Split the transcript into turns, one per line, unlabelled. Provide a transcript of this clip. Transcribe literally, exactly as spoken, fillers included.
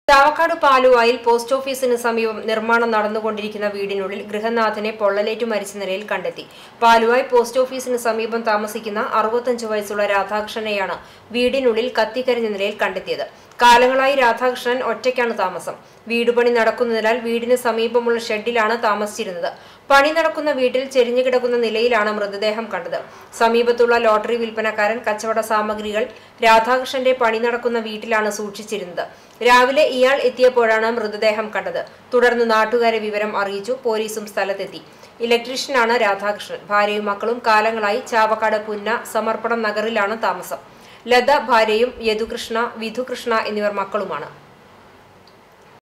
Chavakkad പാലുവായിൽ post ഓഫീസിന് സമീപം നിർമ്മാണം നടന്നുകൊണ്ടിരിക്കുന്ന വീടിനുള്ളിൽ ഗൃഹനാഥനെ പൊള്ളലേറ്റു മരിച്ച നിലയിൽ കണ്ടെത്തി. പാലുവായ് പോസ്റ്റ് ഓഫീസിന് സമീപം താമസിക്കുന്ന അറുപത്തഞ്ചു വയസ്സുള്ള രാധാകൃഷ്ണനെയാണ് വീടിനുള്ളിൽ കത്തിക്കരിഞ്ഞ നിലയിൽ കണ്ടെത്തിയത്. കാലങ്ങളായി രാധാകൃഷ്ണൻ ഒറ്റയ്ക്കാണ് താമസം. വീടുപണി നടക്കുന്നതിനാൽ വീടിന് സമീപമുള്ള ഷെഡിലാണ് താമസിച്ചിരുന്നത്. പണി നടക്കുന്ന വീട്ടിൽ ചെരിഞ്ഞു കിടക്കുന്ന നിലയിലാണ് മൃതദേഹം കണ്ടത്. സമീപത്തുള്ള ലോട്ടറി വിൽപ്പനക്കാരൻ കച്ചവട സാമഗ്രികൾ രാധാകൃഷ്ണന്റെ പണി നടക്കുന്ന വീട്ടിലാണ് സൂക്ഷിച്ചിരുന്നത്. രാവിലെ ഇയാൾ എത്തിയപ്പോഴാണ് മൃതദേഹം കണ്ടത്. തുടർന്ന് നാട്ടുകാരെ വിവരം അറിയിച്ചു. പോലീസും സ്ഥലത്തെത്തി. ഇലക്ട്രീഷ്യനാണ് രാധാകൃഷ്ണൻ. ഭാര്യയും മക്കളും കാലങ്ങളായി ചാവക്കാട് പുന്ന സമർപ്പണം നഗറിലാണ് താമസം. ലത ഭാര്യയും യദുകൃഷ്ണ, വിധുകൃഷ്ണ എന്നിവർ മക്കളുമാണ്.